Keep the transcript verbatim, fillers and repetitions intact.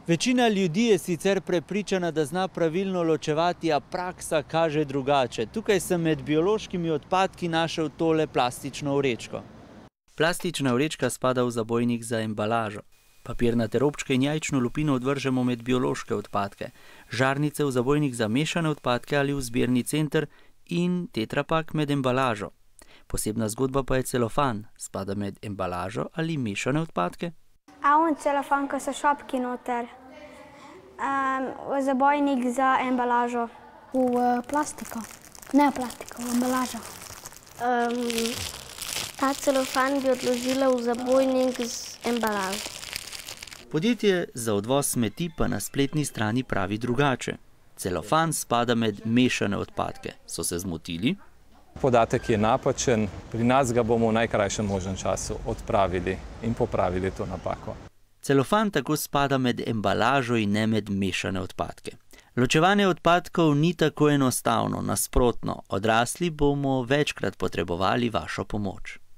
Večina ljudi je sicer prepričana, da zna pravilno ločevati, a praksa kaže drugače. Tukaj sem med biološkimi odpadki našel tole plastično vrečko. Plastična vrečka spada v zabojnik za embalažo. Papirnate robčke in jajčno lupino odvržemo med biološke odpadke, žarnice v zabojnik za mešane odpadke ali v zbirni center in tetrapak med embalažo. Posebna zgodba pa je celofan, spada med embalažo ali mešane odpadke. A on celofan, ko so šopki noter, um, v zabojnik za embalažo. V uh, plastiko, ne plastiko, v embalažo. Um, ta celofan bi odložila v zabojnik z embalažo. Podjetje za odvoz smeti pa na spletni strani pravi drugače. Celofan spada med mešane odpadke. So se zmotili? Podatek je napačen, pri nas ga bomo v najkrajšem možnem času odpravili in popravili to napako. Celofan tako spada med embalažo in ne med mešane odpadke. Ločevanje odpadkov ni tako enostavno, nasprotno, odrasli bomo večkrat potrebovali vašo pomoč.